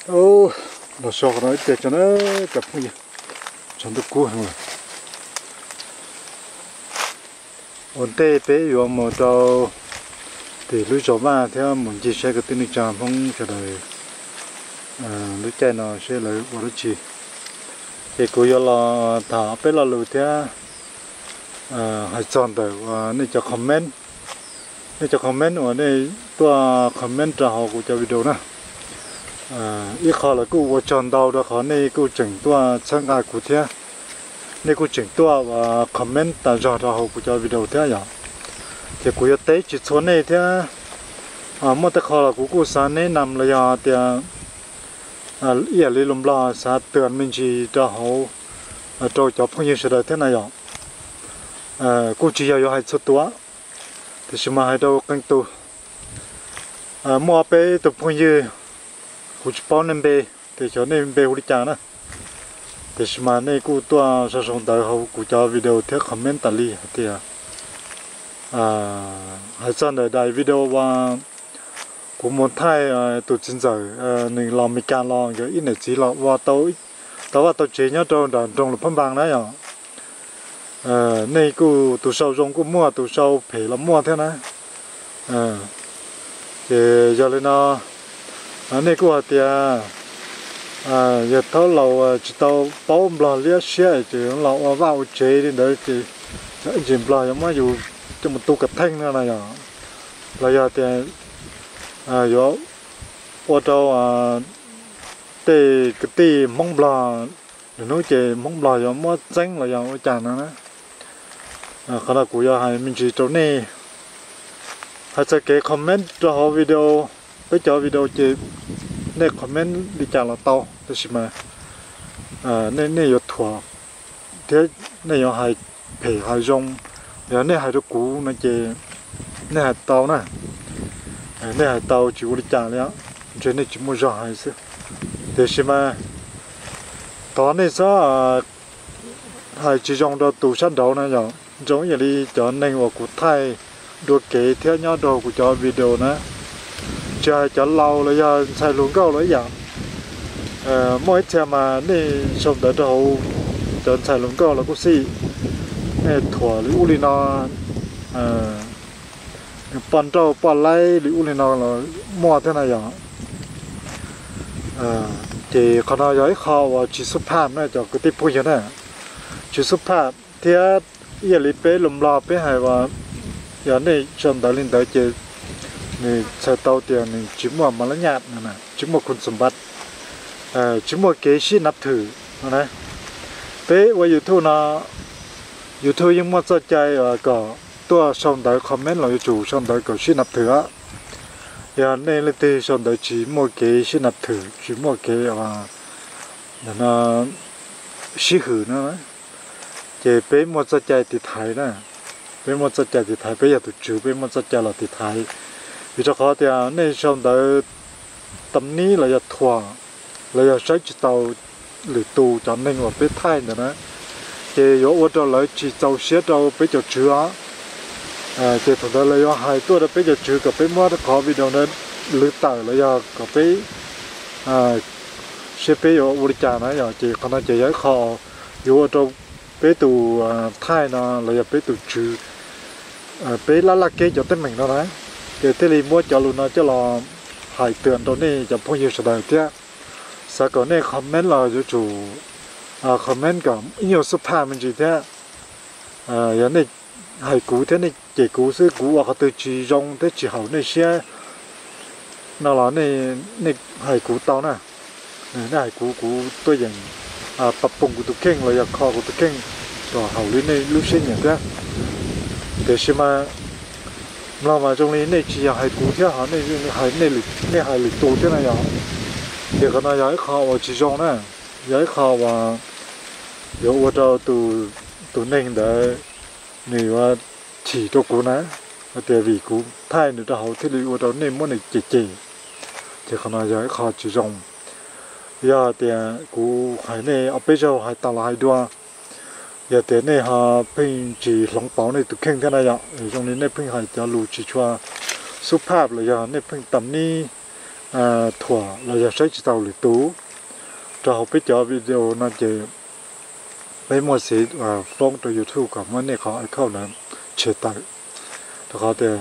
ô nó sọ nó để cho nó tập gì cho nó cua rồi ổn tê bé vừa một đầu thì lúc cho ba theo muốn chia sẻ cái tin này cho phong cho đời lúc chạy nó sẽ lấy vào đó chi thì cô yêu là thả bé là lùi theo hãy chọn đời và nên cho comment ở đây tôi comment cho họ của cho video nữa ít khó là cô vô chọn đầu đó khó này cô chỉnh tôi sang ai của thế này cô chỉnh tôi và comment tại cho họ của cho video thế nhở thì cô yêu tế chỉ số này thế một cái khó là cô sáng này nằm là giờ thì ý lý lùm la sẽ tuyển mình chỉ cho họ cho phong nhiêu sự đời thế này nhở cô chỉ yêu hai số tuổi thì xem mà hai đâu canh tu mua bé tập phong nhiêu cô chỉ bao năm bé thì cho nên bé hụt chán á thì xem mà này cô tua sử dụng đời hậu cô cho video theo comment tali thì hai chân đời đại video và cô muốn thay tụi chính giờ mình làm mình can lo cái ít này chỉ là và tôi chế nhớ trong là phân bằng đấy nhở này cô tụi sau dùng cô mua tụi sau phải là mua thế này thì giờ lên nó này cô thì giờ tao lâu chỉ tao bao bò liếc xe chỉ lâu vào chế đi đấy thì chỉ bò giống như dù cho một tu cật thanh nữa này nhở là giờ thì giờ ô tô thì cái tì mong bò nói chơi mong bò giống như tránh là giống chả nữa khá là cũ giờ hay mình chỉ chỗ này hay sẽ cái comment cho họ video với cho video chơi này comment đi chả là tao thế mà nên này thua thế này hay phải hay dùng giờ này hay được cũ nó chơi này hay tao nè này hay tao chỉ có đi chả đấy chơi này chỉ mua rau hay sao thế mà đó này sao hay chỉ dùng đồ tủ sắt đầu này rồi giống như đi cho nên vào cụ thay được kể theo nhau đồ của cho video nữa cho lâu là giờ xài luôn câu lấy giờ mỗi xe mà đi xong tới đầu cho xài luôn câu là có gì thua liu li nó pan trâu pan lấy liu li nó là mua thế này giờ thì còn nói với họ và chỉ số phạm này cho cái tiếp bây giờ này chỉ số phạm thì giờ lý bé lùm lò bé hay và giờ này trong đó lên tới chơi này xe tàu tiền này chỉ mua mà nó nhạt này chỉ mua con sủng vật chỉ mua cái gì nắp thử này bé qua YouTube nó YouTube nhưng mà cho chơi có tôi trong đó comment là chủ trong đó có gì nắp thử á giờ này là thì trong đó chỉ mua cái gì nắp thử chỉ mua cái nó xí hử nữa chế bé một giờ chạy thì thái nè bé một giờ chạy thì thái bé giờ tụi chú bé một giờ chạy là thì thái vì cho họ thì nên xong tới tầm ní là giờ thua là giờ sai chỉ tàu lưỡi tù cho nên là bé thái nữa nè chế yếu ở đó là chỉ tàu xe tàu bé cho chú á chế thằng đó là giờ hai tuổi đó bé cho chú cả bé mua nó khó vì đâu nên lưỡi tàu là giờ cả bé xe bé yếu ở đây nữa giờ chế còn nó chế yếu khó yếu ở đâu bé tụ thai nó là bé tụ chữ bé lá cây cho tên mình nó đấy cái tên li mua cho luôn nó cho là hải tuyển đó này cho phong nhiêu sự đời thế sau đó này comment là cho chủ comment cả nhiều số pha mình chỉ thế giờ này hải cũ thế này chỉ cũ xứ cũ hoặc từ chỉ dùng tới chỉ hậu này xe nó là này hải cũ tao nè này hải cũ tôi dành tập bùng của tụi kinh là giờ kho của tụi kinh rồi hậu lý này lúc sinh nhận thế để xem mà trong này chỉ hai cú thế hả này hai lịch tụ thế này nhở thì cái này giải kho và chỉ dùng nè giải kho và yếu ở đâu tụi nên để người và chỉ cho cú nè để vì cú thay nữa cho hậu thì ở đâu nên muốn này chỉ thì cái này giải kho chỉ dùng giờ thì cú hai này ở bây giờ hai tàu là hai đua giờ thế này họ pin chỉ lỏng bảo này tụi kinh thế này ạ trong này pin hai cho lù chỉ cho số pháp là giờ này pin tầm ní thua là giờ sẽ chỉ tàu lưỡi tú cho học biết cho video nó chỉ mấy mùa xí phong từ YouTube của mấy này họเข้านั้นเชื่อตัดแล้วเขาแต่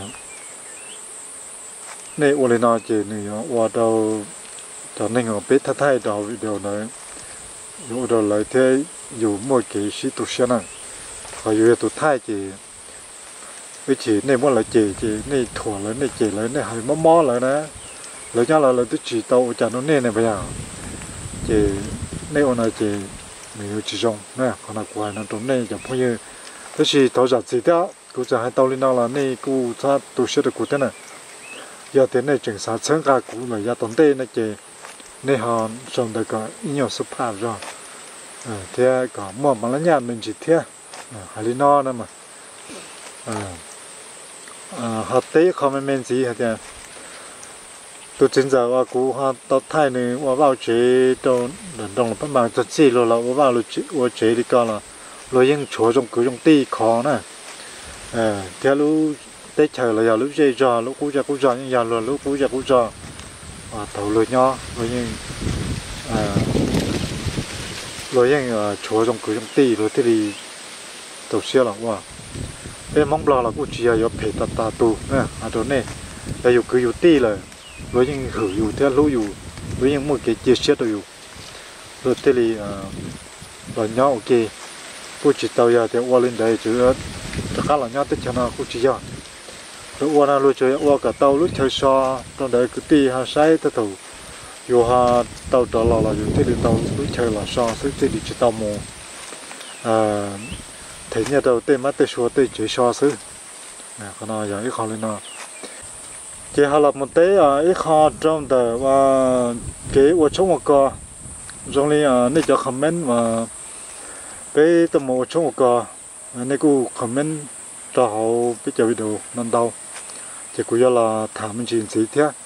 ในวันนี้น่าจะเนี่ยว่าเราตอนนี้เราไปทัดทายเราวิดีโอนั้นอยู่เราเลยที่อยู่มั่วกี่สิตุเชียนั่นเขาอยู่ตัวท้ายจีวิธีในมั่วเลยจีในถั่วเลยในจีเลยในหายม้อเลยนะแล้วย่าเราตัวจีโตจากนู้นเนี่ยไปอย่างจีในวันนั้นจีมีอยู่จีจงนะขณะกูให้นั่นตรงนี้จะพูดยังแต่สิตัวจัดสีเดียวกูจะให้ตัวลินาละนี่กูถ้าตัวเชื่อกูเท่านั้นอย่าเท่านี้จึงสาเชิงกากูเลยอย่าตรงเต้นะจีในหอนส่งเด็กก็อินยสุภาพจ้ะเท่าก็มั่วมันละเนี่ยมันจีเท่าฮารินอนั่นมาฮัตเต้เขาไม่เป็นสีฮะเท่าตัวจริงจังว่ากูฮะตัวไทยนี่ว่าเจ๋อตรงประมาณจะสี่โลละว่าว่าเจ๋อดีก่อนละเรายังชัวร์จงคือจงตีคอนะเท่ารู้ได้เฉยเลยอย่ารู้เจ๋อจ้ารู้กูจะยังอย่ารู้กูจะตัวเลยเนาะเรายังชัวร์จงคือจงตีเราที่ดีตัวเสียหรอว่าเป็นมองบลาเรากูเจียอยู่เพจตาตูนะตัวนี้แต่อยู่คืออยู่ตีเลยเรายังหืออยู่เท่ารู้อยู่เรายังมั่วเกี่ยเชื่อตัวอยู่เราที่ดีเราเนาะโอเคกูจิตเตาอยากจะว่าเล่นได้จืดแต่ข้าเราเนาะติดชนะกูจียเราว่าน่ะเราเจอว่ากับเตารู้เชยชอตอนใดกูตีหาใช้ตัวถูอยู่หาเตาตลอดเราอยู่ที่ดีเตารู้เชยเราชอซึ่งที่ดีจิตเตาโมthấy nhà đầu tiên mà tôi xóa tôi chỉ xóa xứ nè con nào giờ ít khó lên nào chỉ họ làm một tế ít khó trong đời và cái của chúng một個trong này này cho comment mà cái tầm một chúng một個này cũng comment cho họ biết cho video năm đầu chỉ cũng là thảm mình chuyện gì thế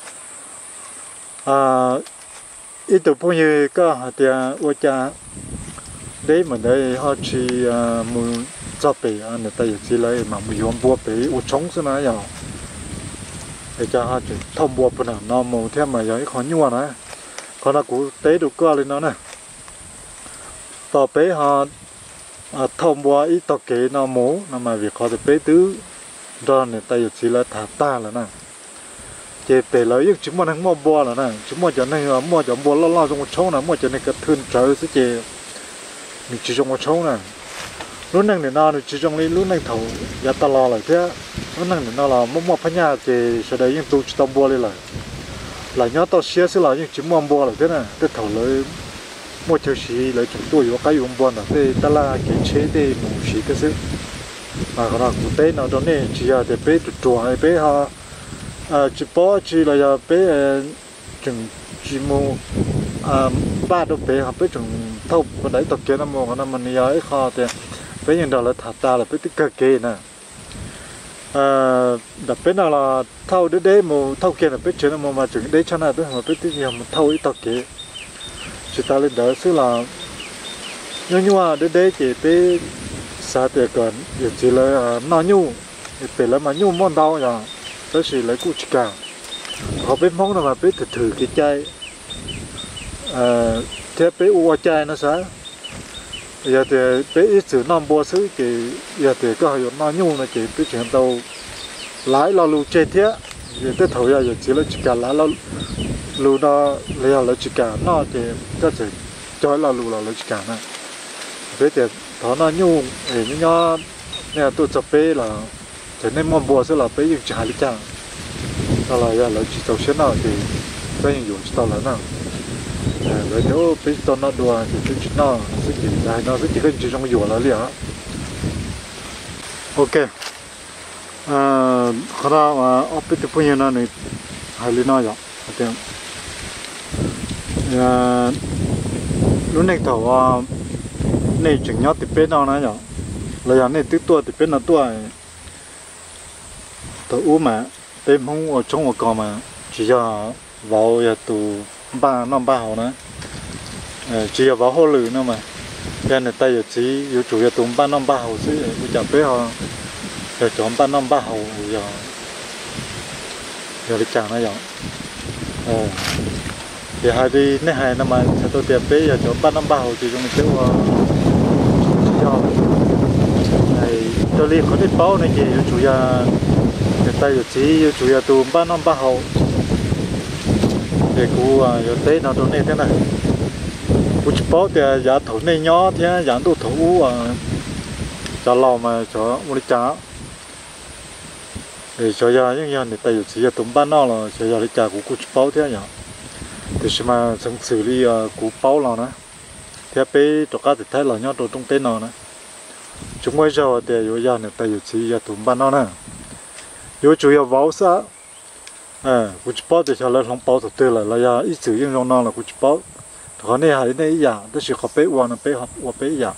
ít tuổi bao nhiêu có hạt tiền của cha đấy mà đây họ chỉ muốn cho bé anh ta chỉ lấy mà muốn dùng bùa bé u chống xí này rồi để cho họ chỉ thông bùa bên nào nó mù theo mà vậy khó nhua này còn là cú tế được cơ lên nó nè tàu bé họ thông bùa ít tàu kế nó mù nó mà việc họ được bé tứ rồi người ta chỉ lấy thả ta là nè chế bé lấy những chúng mình mua bùa là nè chúng mình cho nên mua cho bùa lo trong một chỗ nè mua cho nên cái thun trời sẽ chế mình chỉ trong một chỗ nè lúc này thì nó chỉ trong lúc này thầu giá ta lo lại thế lúc này thì nó là mua phải nhà thì sẽ đấy những tụ chỉ tông bùa lên lại nhớ tao xé sẽ là những chỉ mua bùa lại thế này cái thầu lấy mua chơi xí lấy chúng tôi có cái dùng bùa là thế ta là cái chế để mua xí cái gì mà còn là cụ tế nào đó này chỉ là để bé tụt chùa hay bé ha chỉ bỏ chỉ là giờ bé chừng chỉ mua ba đứa bé học bé chừng thâu bên đấy tập kia nó mua nó mình nhớ kho thì bé những đó là thả ta là bé tích cực kia nè đập bé nào là thâu đứa đấy mua thâu kia là bé chuyện nó mua mà chừng đấy cho nó bé mà bé tích nhiều mà thâu ít tập kia chỉ ta lên đó xứ là nhưng mà đứa đấy thì bé xa thì còn chỉ là nó nhu bé là mà nhu món đau rồi đó chỉ lấy củ chả họ bé món nào mà bé thử cái chai thế bé uo chai nó sao giờ thì bé ít sử năm bữa xứ thì giờ thì có hiệu nó nhu là chỉ bé chuyển tàu lái là lù chơi thế giờ tới thầu giờ chỉ là chỉ cả lái là lù nó leo là chỉ cả nó thì có thể cho là lù là chỉ cả này bé thì thọ nó nhu để nó nè tôi chụp bé là cho nên mong bữa xứ là bé dùng trả lý chăng đó là giờ là chỉ tàu xe nào thì bé dùng tàu là nào vậy nếu bây giờ nó đùa thì cái nó sẽ chỉ là nó sẽ chỉ cần chỉ trong cái vỏ là liền ok khá là ở bên cái phương này hay là nói vậy lúc này thầu này chừng nhớ thì bên nào này rồi là này tiếp tua thì bên nào tua tàu u mà bên không ở trong một con mà chỉ là vào giờ tụ ba năm ba hồ nữa chỉ là vào hồ lử nữa mà bên này tay chỉ yêu chủ yếu tụm ba năm ba hồ chứ bây giờ bé họ giờ chọn ba năm ba hồ giờ đi chàng nó vậy thì hai đi nè hai năm mà tôi tiệm bé giờ chỗ 3 năm 3 hồi thì chúng mình kêu do này tôi liên có đi báo này gì chủ yếu người ta chỉ chủ yếu từ 3 năm 3 hồi thì cô giờ tết nó đâu này thế này cô chỉ báo thì giá thổ này nhỏ thế giá đồ thổ cho lò mà cho mua chả để cho ra những nhà người ta chỉ là tụm 3 năm là cho ra đi chả của cô chỉ báo thế nhỉ thì mà xong xử lý cú bao là nữa thế bây giờ các thì thấy là nhau trong tên nào nữa chúng bây giờ thì有nhà này tại chỉ là tụm 3 năm nữa有主要包啥cú bao thì cho lên không bao thực tế là ya ít sử dụng trong nào là cú bao còn này hay này ya đó là họ bé quan là bé học và bé ya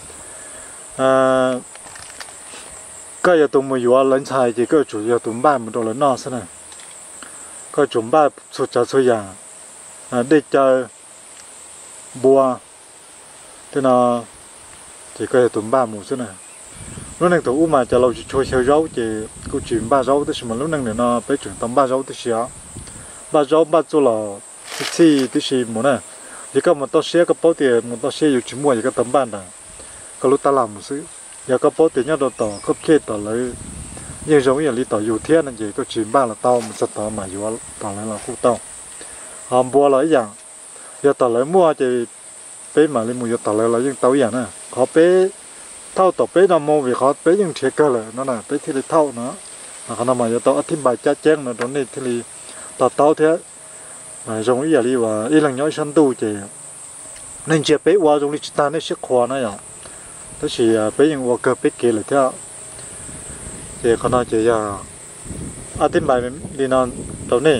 cái giờ tụm mình có lần sai thì cái chủ yếu tụm 3 mình đâu lần nào thế này cái tụm 3 số cha số ya để cho bùa thế nào thì cái tụm 3 mùa thế này lúc này tụi mà cho lâu chơi chơi rau thì câu chuyện 3 rau tức là lúc này nó phải chuyển tầm 3 rau tức là 3 rau 3 chỗ là thì tức là mùa này thì các một tao xe cái bao tiền một tao xeอยู่chỉ mua thì cái tầm 3 này cái lúc ta làm một xíu giờ cái bao tiền nhá đồ tàu cấp kia tàu lấy nhưng giống như là tàuอยู่thiên là gì câu chuyện 3 là tàu một sợi tàu màอยู่tàu này là khu tàu hòm bùa là dạng giờ tàu lấy mua thì bé mà lên mua giờ tàu lấy là những tàu dạng này khó bé thâu tàu bé nó mua vì khó bé những thiệt cơ là nó là bé thì là thâu nó mà mà giờ tàu thêm bài cha chén nó đó này thì là tàu thế mà giống như là và ít lần nhói sân tu thì nên chỉ bé qua trong lịch ta nó sức khỏe nó vậy đó chỉ bé những qua cơ bé kia là theo thì còn nói chỉ là thêm bài đi non tàu này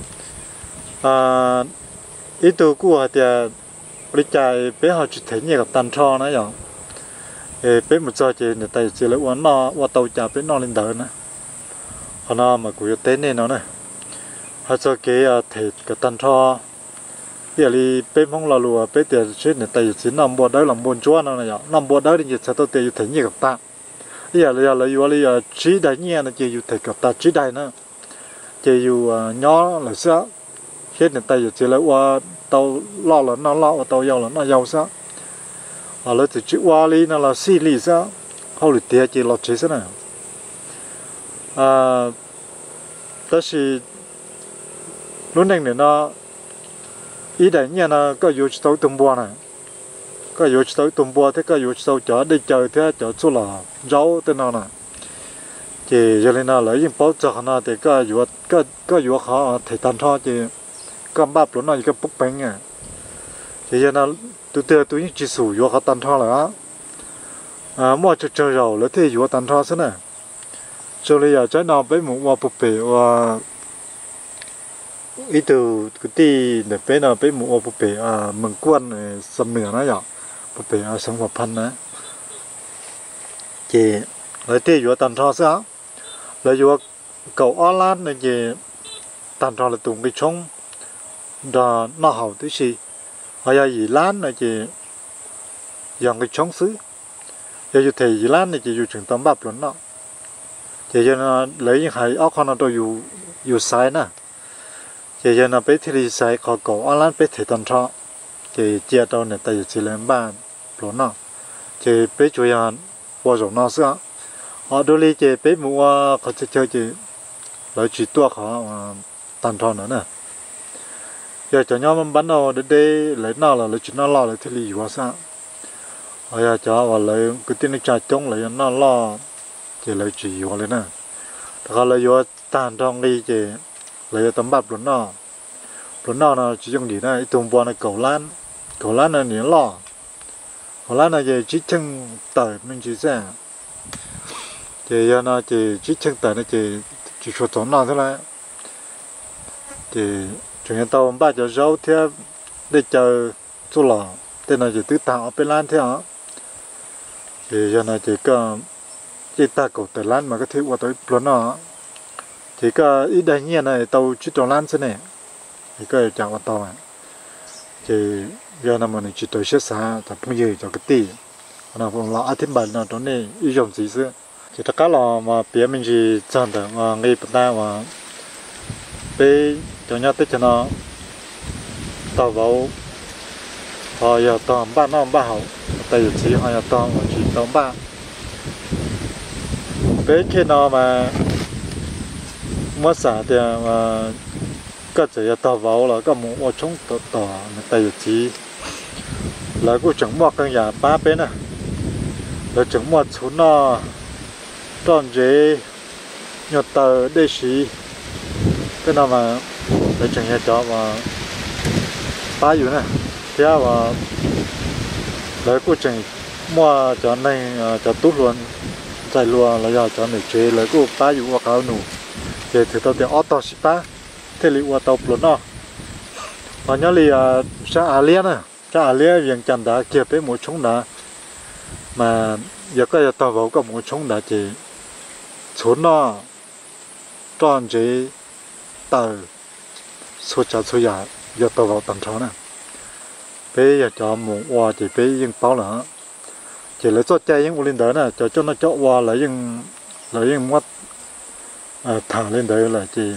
ý tưởng của thì bây giờ bé họ chỉ thấy nhiều tàn trò nữa rồi bé một giờ chỉ người ta chỉ lấy uống no và tàu chả bé no lên đời nữa họ nó mà cũng tên này nó này họ cho cái thể cái tàn trò giờ đi bé không là lùa bé tiền chuyện người ta chỉ nằm bò đấy làm buồn chúa nó này rồi nằm bò đấy thì sẽ tôi tiền thấy nhiều ta giờ là vừa chỉ đại nhiên là chỉ thấy ta chỉ đại nữa chỉ nhỏ là sao hết người ta chỉ lấy qua tàu lo là nó lo tàu giàu là nó giàu sao lấy từ chữ qua đi nó là xì lì sao không được tiền chỉ lo chế sao này đó là lúc này nó ý đại nhiên là có yếu tố tôm bò này có yếu tố tôm bò thế có yếu tố chở đi chơi thế chở số là rau thế nào này thì cho nên là lấy những bao giờ nó thì có yếu khó thể tan thọ thì cầm bắp nó cái bốc bánh à thì giờ nó tôi chỉ sử dụng họ tan thọ là mua chơi rồi lấy thì dùng tan thọ thế này cho nên giờ trái nào với một hoa búp bê và ý từ cái tí để với nào với một hoa búp bê mừng quân sầm nửa nó vậy búp bê sống vào phân nữa thì lấy thì dùng tan thọ sao lấy dùng cầu online này thì tan thọ là tụng cái trống đó nó hậu tới gì hay là gì lán này chỉ dòng cái chống xứ giờ thì gì lán này chỉ dùng trường tầm bắp luôn đó thì giờ nó lấy những hải ốc nó tôi dùng sai nè thì giờ nó bé thì sai khó cổ ở lán bé thì tầm cho thì chia đâu này tại chỉ lên bàn luôn đó thì bé chủ yếu qua rồi nó sẽ họ đôi khi thì bé mua họ chơi thì lấy chỉ tua họ tầm cho nữa nè giờ cho nhau mình bắt đầu để lấy nào là lấy chuyện nó lo lấy thì lý quá sao giờ cho và lấy cái tiền trả chống lấy nó lo thì lấy chỉ quá lên nèถ้าlấy vô tàn trong đi thì lấy tấm bắp luôn nó chỉ dùng gì này tùng bò này cầu lan này nhớ lo cầu lan này chỉ chân tỏi mình chỉ ra thì giờ nó chỉ chân tỏi nó chỉ số tốn nào thế này thì chúng ta tàu ba giờ rau theo để chờ chỗ lò tên là chỉ tự tạo bên lan theo thì giờ này chỉ có chỉ ta cầu từ lan mà cái thứ qua tới luôn nó thì có ít đại nhiên này tàu chỉ trong lan thế này thì có chẳng qua tàu này thì giờ này mình chỉ tới xét xa tập trung gì cho cái tí nó cũng là thêm bài nào đó này ý dụng gì chứ thì tất cả là mà phía mình chỉ chọn được mà ngay bên ta mà bên cho nhau tới cho nó tàu vào họ giờ tàu ba nó ba hậu tại vì chỉ họ giờ tàu chỉ tàu ba bé khi nào mà mất sản thì mà có chỉ tàu vào là có một ô chúng tàu tại vì chỉ là cũng chẳng mua căn nhà ba bên à là chẳng mua xuống nó tròn dễ nhọt tờ để xí cái nào mà để chẳng nhà cho mà baอยู่nè thế mà lấy cũng chẳng mua cho này cho tốt luôn chạy luôn là giờ cho này chế lấy cũng baอยู่qua cao nụ để thử tao thì ô tô xí ba thế li qua tàu luôn nó và nhớ li sa à liên à sa à liên việc chẳng đã kịp với một chúng đã mà giờ cái tàu vào có một chúng đã chỉ xuống nó tròn chế tờ số chả số giả giờ tàu vào tầm sáu nè bây giờ cho một hoa chỉ bây giờ bao nữa chỉ lấy cho chạy những lên đó nè cho nó cho hoa lấy những mắt thả lên đấy là chỉ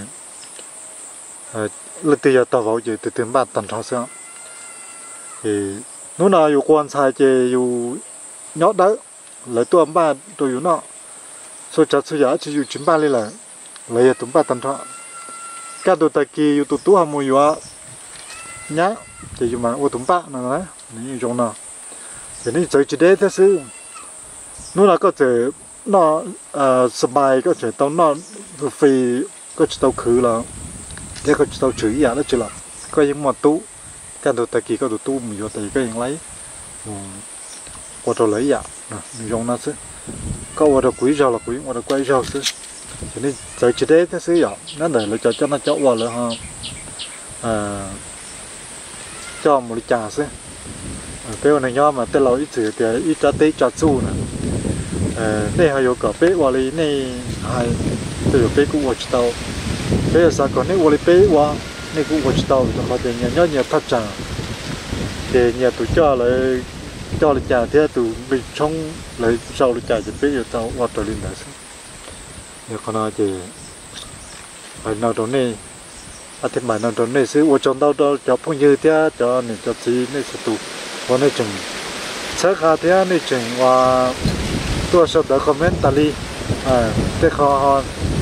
lúc bây giờ tàu vào chỉ từ từ ba tầm sáu xưa thì lúc nàoอยู่quan sai chỉอยู่nhớ đó lấy tôi ba tôiอยู่nó số chả số giả chỉอยู่chín ba lên là lấy tụm ba tầm sáu cái đồ tài kỳอยู่tụt ham mùi quá nhá chỉ dùng mà ô tụm ba nữa đấy này dùng nào thì này chỉ để thế chứ nó là có thể nó sờ bài có thể tao nó phi có thể tao khử là để có thể tao chửi gì đó chứ là có những món tú cái đồ tài kỳ có đồ tú mùi tài cái những lấy qua trò lấy dạ dùng nó chứ có qua trò quý rau là quý qua trò quay rau chứ cho nên chỉ để thế chứ vậy nó để là cho nó cho qua là ha cho một trà chứ cái này nhau mà tên lâu ít chữ thì ít cho tết cho chu nè đây hay có bé qua đi này hay từ bé cũng watch tàu bé là sao còn này qua đi bé qua này cũng watch tàu thì họ thì nhớ nhớ thắt trà thì nhà tụi cho lại trà thế tụi bị trong lại sau lại trà thì bé giờ tàu qua trở lên đấy giờ con nói thì phải nào đó này thì mà nào đó này sẽ ở trong đâu đó cho phong như thế cho này cho gì này sẽ tụ còn này chừng sáng khai thế này chừng và tôi sẽ đợi comment tali để họ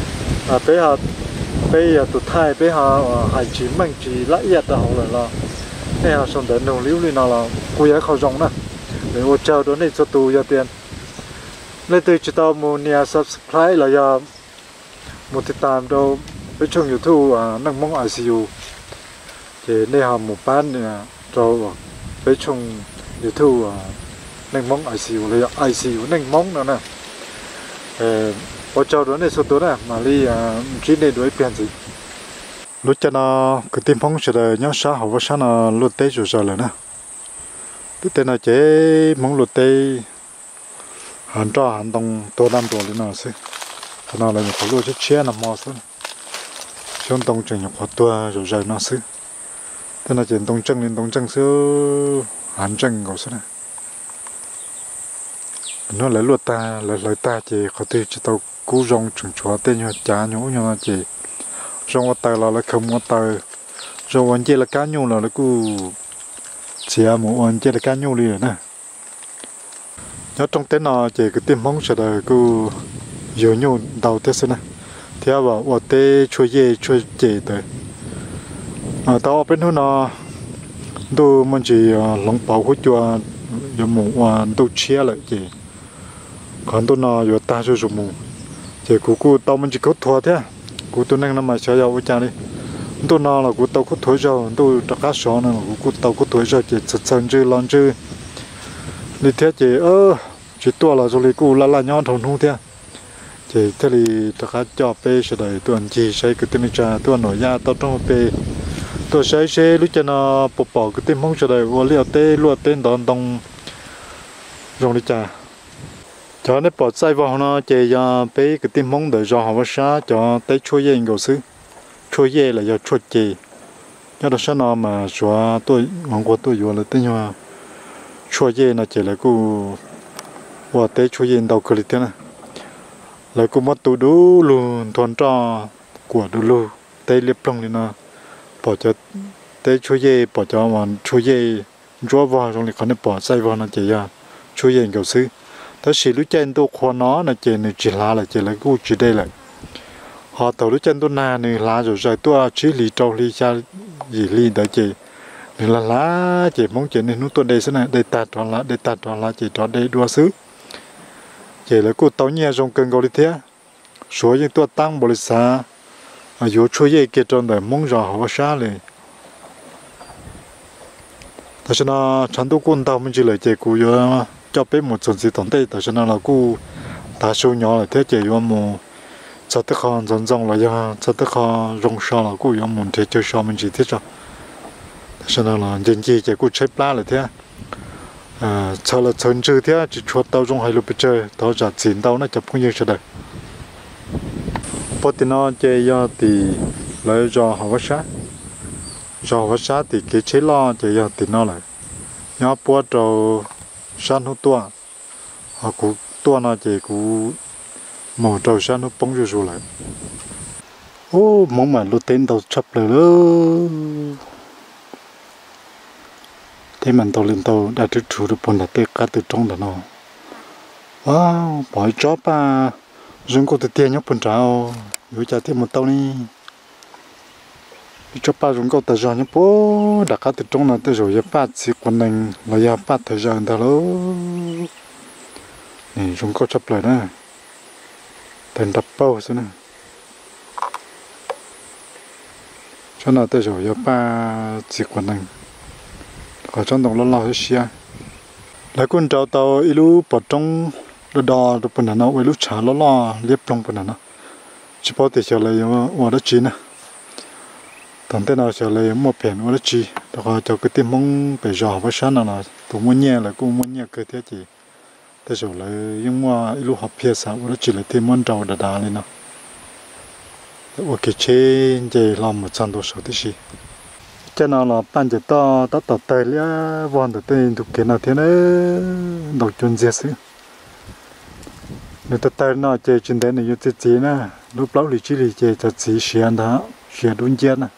bây giờ tụi Thái bây giờ hải chỉ mình chỉ lại yết đó rồi là này họ xong đợi nấu liu lên nào là cô ấy không rong nè để ở chờ đó này cho tụ giờ tiền lấy từ chỉ tao một nhà subscribe là giờ một tiết tạm đâu với trong YouTube nâng mong ICU thì đây là một ban rồi với trong YouTube nâng mong ICU là ICU nâng mong nữa nè ở chỗ đó này số tối nè mà đi chỉ để đuổi biển gì lúc cho nó cái tim phong sẽ là nhớ xã hội xã nó lụt tê rồi là nè tức tên là chế mong lụt tê hàn cho hàn đông tô nam đồ lên nào xí cho nó là một cái lúa chết nằm mò xuống trong đông chừng nhập tua rồi nó xí thế là chuyện đông chân lên đông chân xứ hàn chân cầu xí này nó lấy lúa ta lấy ta chỉ có thể chỉ tàu cú rong chừng chúa tên như chả nhũ nhưng mà chỉ rong ở tay là không ở tay rong anh chỉ là cá nhũ là cú chỉ một anh chỉ là cá nhũ đi rồi nè nhớ trong tên nó chỉ cái tim mong sẽ là cứ nhiều nhung đầu thế này theo bảo ở tê chui dê tới tao bên hôm nó tôi mình chỉ lòng bảo hút cho dùng một tôi chia lại chỉ còn tôi nó vừa ta cho dùng một chỉ của tao mình chỉ có thua thế của tôi năng mà chơi với cha đi tôi nó là của tao có thua rồi tôi đặt cá sấu này của tao có thua rồi chỉ sẵn chơi lon chơi đi thế chỉ chỉ tua là rồi cô là nhon thùng hung thế chỉ thế thì tất cả cho pe sẽ đợi tuần chỉ xây cái tên trà tuần nổi da tao trong pe tôi xây lúc cho nó bỏ cái tên mong sẽ đợi và liệu tê luôn tên đòn đông dùng đi trà cho nên bỏ sai vào nó chỉ cho pe cái tên mong đợi cho họ sát cho tới chui dê cầu xứ chui dê là do chui chì cho đó sao nó mà cho tôi ngon quá tôi vừa là tên hoa chui dê nó chỉ là cô và tế chui dê đầu cửa thế này là cô mất tụ đủ luôn thuần trò của đủ luôn tây liệp trong thì nó bỏ cho tới chú dê bỏ cho mà chú dê chúa vào trong này còn bỏ say vào nó chỉ à chú dê cầu sư thế thì lúc trên tôi khoa nó là chỉ này chỉ là chỉ là gu chỉ đây là họ tàu lúc trên tôi na này là rồi tôi chỉ lì trâu lì cha gì lì đó chỉ là lá chỉ mong chỉ này nó tôi đây thế này đây tạt vào lá chỉ cho đây đua xứ chỉ là cô tàu nhẹ trong cơn gạo đi thế số những tôi tăng bồi xa ở chỗ chú dê kia trong đời mong rõ họ xaเลยแต่ฉันฉันตัวกูตามมันจีเลยเจ้ากูอยู่จะเป็นหมดส่วนสิตอนเต้แต่ฉันเรากูตาชูnhỏเลยเท่าเจ้าอยู่มั่งจะตะคอนจงเลยยังจะตะคอนรงชาเรากูอยู่มั่งเจ้าชามันจีเท่าจ้ะแต่ฉันเราจริงๆเจ้ากูใช้ปลาเลยเท่าชาเราชนชื่อเท่าจะชดเต้าจงให้เราไปเจอเต้าจะสินเต้าน่าจะพุ่งยังเฉยพอตีน้องเจ้ายอตีเลยจะหาว่าช้าcho hóa sát thì cái chế lo chỉ giờ thì nó lại nhớ bữa đầu san hút tua họ cũng tua nó chỉ cũng màu đầu san hút bông rồi lại ô mong mà lụt tên đầu chập rồi đó thế mình tàu lên tàu đã được chủ được bốn là tê cá từ trong đó nó wow bỏ chó pa dùng cô từ tiền nhóc bốn trào rồi trả thêm một tàu đi cho ba chúng câu tự do nhé bố đã cá từ trong là từ rồi ba chỉ còn mình là ya ba thời gian đó lo này chúng câu chấp lại đó thành đập bao thế này cho nó từ rồi ya ba chỉ còn mình ở trong đồng lo hết xia lại quân trâu tàu ilu bỏ trong đò được phần nào ilu trả lo liếp trong phần nào chỉ bảo thì chờ lại ở đó chín nè thằng tên nào sẽ lấy một biển ở đó chi, đó cho cái tim mông phải giò với sáng nào tụi muốn nhẹ là cũng muốn nhẹ cơ thế chỉ, thế rồi lấy những mà lúc học phía sau ở đó chỉ là tim muốn trâu đà lên nào, ok chế để làm một trăm đô số thế gì, cho nó là ban chỉ to tay lia vòn từ tên thuộc cái nào thế nữa, đầu chuẩn dễ xứ, nếu tay nó chơi trên đấy này như thế nè, lúc lâu thì chỉ chơi cho chỉ xuyên đó, xuyên đúng chết nè.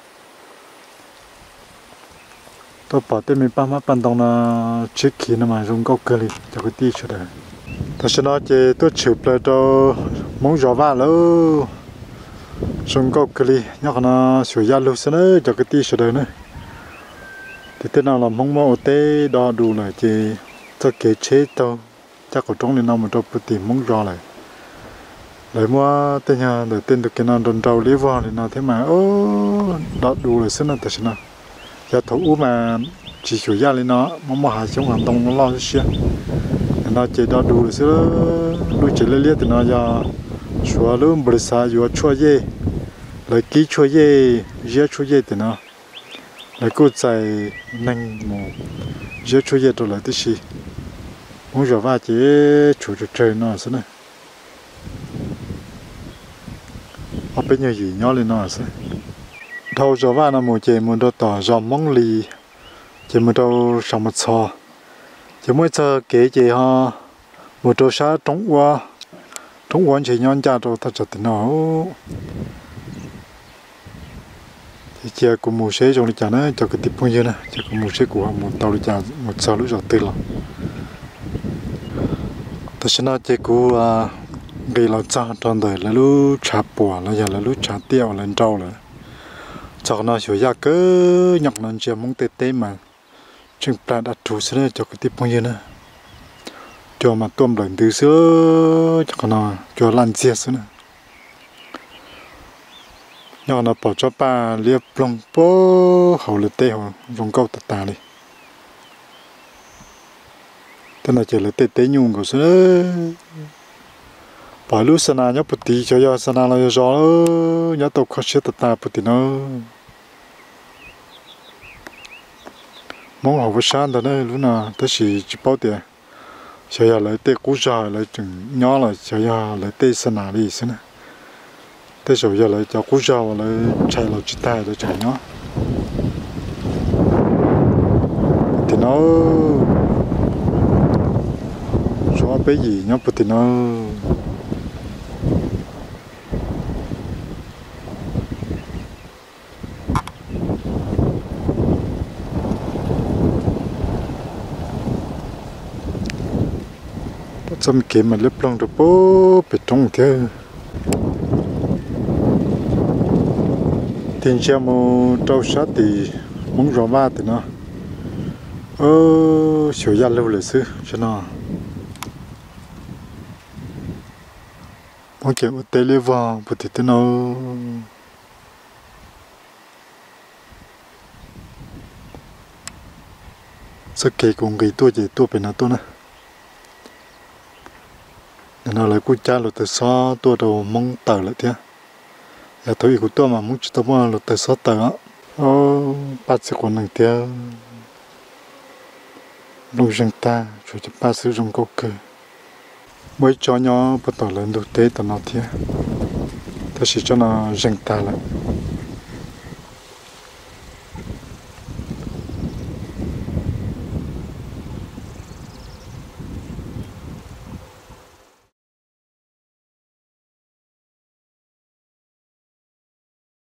Tôi bảo tên mình ba má ban đầu là chiếc khí nó mà dùng gốc cơ li cho cái tí cho đấy. Tôi sẽ nói chứ tôi chụp lại cho mong gió va luôn dùng gốc cơ li nhóc nó sửa ra luôn sẽ nữa cho cái tí cho đấy nữa. Thì tên nào là mong mong tê đo đủ lại chứ cho kế chế tao chắc có trong này nào mà cho tìm mong gió lại. Lấy mua tên nhà để tên được cái nào đồn trâu lý vào thì nào thế mà ô đo đủ lại sẽ nào tại sao nào. Giờ thủ mà chỉ chủ gia lên nó mà hạ xuống hàng đông nó lo xíu nó chỉ đó đủ rồi đôi chỉ lấy liệt thì nó giờ xóa luôn bớt xa vừa chua dê lấy ký chua dê dê chua dê thì nó lấy cô chạy nhanh mù dê chua dê rồi lại tí xí muốn giờ va chỉ chủ chơi nó xí này ở bên nhà gì nhỏ lên nó xí thâu giờ va nó mua chơi mua đồ tỏ giờ mong lì chơi mua đồ sắm một xò chơi mua chơi kế chơi ha mua đồ sa trống qua chơi nhon cha đồ thật sự nó chơi cùng mua xe trong đi chả nữa cho cái tiếp bao nhiêu nè chơi cùng mua xe của một tàu đi chả một xò lúc giờ từ rồi tôi sẽ nói chơi của gây lo cha trong đời là lúc trả bùa là giờ là lúc trả tiêu lên trâu rồi cho nó hiểu ra cứ nhặt nó chỉ mong tê tê mà chừng ra đặt chủ sẽ cho cái tiếp bao nhiêu nữa cho mà tôm lần từ xưa cho nó cho lan chia nữa nhỏ nó bỏ cho ba liệp lông bố hậu lực tê họ dùng câu tạt đi thế là chỉ là tê tê nhung của xưa bỏ lúc sana nhớ bút tí cho do sana là gió nhớ tàu khó chết tạt bút tí nó mong học với sáng đó đấy lúc nào tới chỉ bao tiền chờ giờ lấy tê cú giờ lấy chừng nhỏ là chờ giờ lấy tê sana đi xí nè tới rồi giờ lấy cho cú giờ lấy chạy là chỉ tay để chạy nhỏ thì nó số bé gì nhớ bút thì nó chăm kiếm mà lấp lông rồi bố bị trống thế tiền xe một trâu sát thì muốn rõ ba thì nó sửa ra lâuเลยซื้อcho nó muốn kiểu tê lê vào bữa thì nó sẽ kể cùng cái tua gì tua bên nào tua nè nó lại cú cha là từ xó tua đầu mong tờ lại thế giờ thôi của tua mà muốn chỉ tao là từ xó tờ á bắt sẽ còn năng thế lông răng ta rồi cho ba sử dụng câu cơ mới cho nhỏ bắt đầu lên đầu tế tao nói thế ta chỉ cho nó răng ta lại